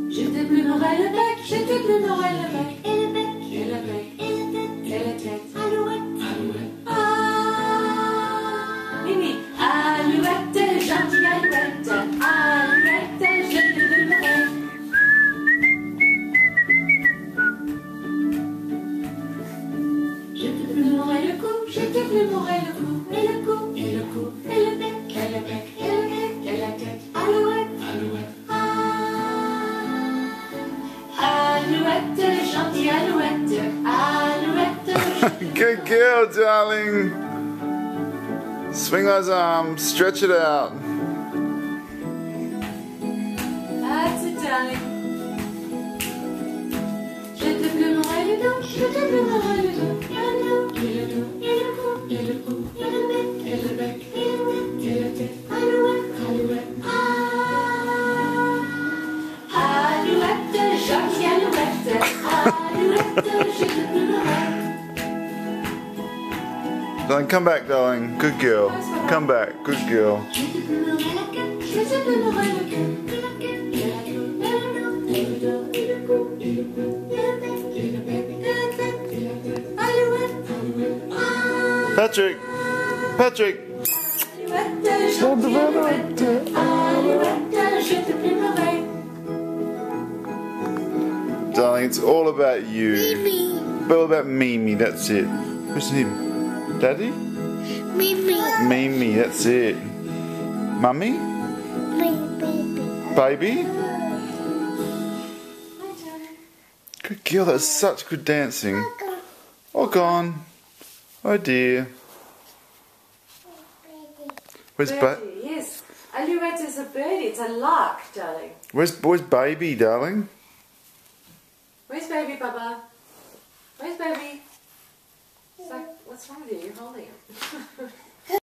Je te plumerai le bec, je te plumerai le bec. Et le bec, et le bec, et la tête, et la tête. Alouette, alouette. Ah, Mimi. Alouette, gentille alouette. Alouette, je te plumerai. Je te plumerai le cou, je te plumerai le cou. Et le cou, et le cou, et le bec, et le bec, et le bec, et la tête. Alouette, alouette. Alouette, gentille alouette, alouette. Good girl, darling. Swing those arms, stretch it out. That's it, darling. Je te plumerai le dos, je te plumerai le dos. Et le dos, et le cou, et le cou, et le bec, et le bec, et le bec, et la tête. Alouette, alouette. Alouette, gentille alouette. Alouette, je te plumerai. Darling, come back, darling. Good girl. Come back. Good girl. Je te plumerai la queue, je te plumerai la queue. Et la queue, et la queue, et le dos, et le dos, et le cou, et le cou, et le bec, et le bec, et la tête, et la tête. Alouette, alouette. Patrick. Patrick. Alouette, gentille alouette. Alouette, je te plumerai. Darling, it's all about you. Mimi. All about Mimi, that's it. Who's him? Daddy? Mimi. Mimi, that's it. Mummy? My baby. Baby? Good girl, that's such good dancing. Oh, gone. Oh dear. Where's Birdie, yes. Alouette is a birdie. It's a lark, darling. where's baby, darling? Where's baby, Baba? Where's baby? It's like, what's wrong with you? You're holding him.